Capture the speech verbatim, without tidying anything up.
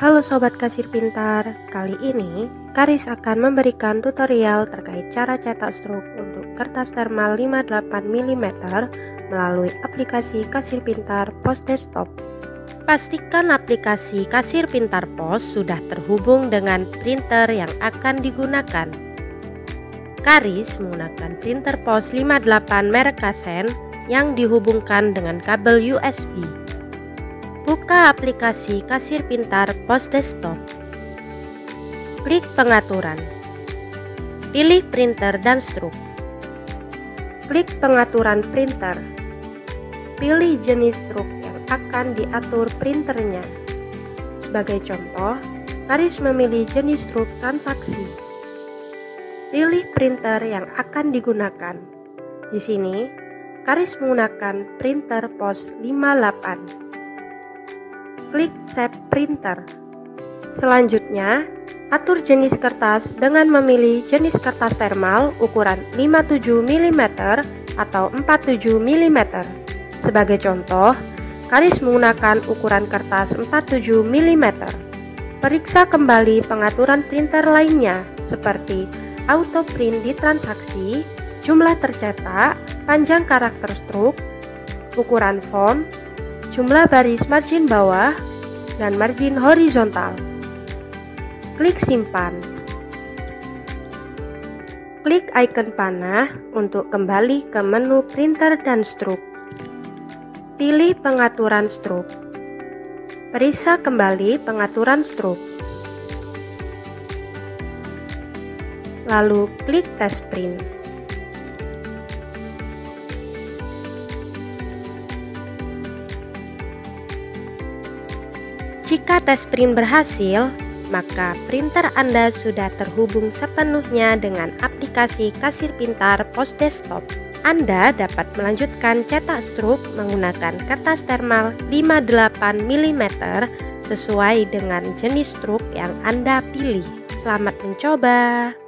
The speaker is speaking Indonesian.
Halo Sobat Kasir Pintar, kali ini Karis akan memberikan tutorial terkait cara cetak struk untuk kertas thermal lima puluh delapan milimeter melalui aplikasi Kasir Pintar Pos Desktop. Pastikan aplikasi Kasir Pintar Pos sudah terhubung dengan printer yang akan digunakan. Karis menggunakan printer pos lima puluh delapan merek Kasen yang dihubungkan dengan kabel U S B. Buka aplikasi Kasir Pintar Pos Desktop. Klik pengaturan. Pilih printer dan struk. Klik pengaturan printer. Pilih jenis struk yang akan diatur printernya. Sebagai contoh, Karis memilih jenis struk transaksi. Pilih printer yang akan digunakan. Di sini, Karis menggunakan printer pos lima puluh delapan. Klik Set Printer. Selanjutnya, atur jenis kertas dengan memilih jenis kertas thermal ukuran lima puluh tujuh milimeter atau empat puluh tujuh milimeter. Sebagai contoh, Karis menggunakan ukuran kertas empat puluh tujuh milimeter. Periksa kembali pengaturan printer lainnya seperti auto print di transaksi, jumlah tercetak, panjang karakter struk, ukuran font, jumlah baris margin bawah, dan margin horizontal. Klik simpan. Klik icon panah untuk kembali ke menu printer dan struk. Pilih pengaturan struk. Periksa kembali pengaturan struk. Lalu klik test print. Jika tes print berhasil, maka printer Anda sudah terhubung sepenuhnya dengan aplikasi Kasir Pintar Pos Desktop. Anda dapat melanjutkan cetak struk menggunakan kertas thermal lima puluh delapan milimeter sesuai dengan jenis struk yang Anda pilih. Selamat mencoba!